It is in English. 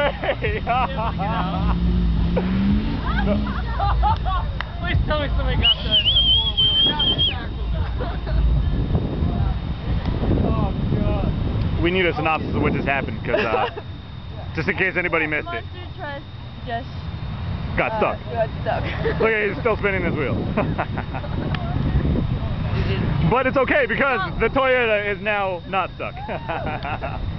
way! Please tell me somebody got the four-wheeler. Oh, God. We need a synopsis of what just happened, because just in case anybody missed it. Monster truck just Got stuck. Got stuck. Look, he's still spinning his wheel. But it's okay because the Toyota is now not stuck.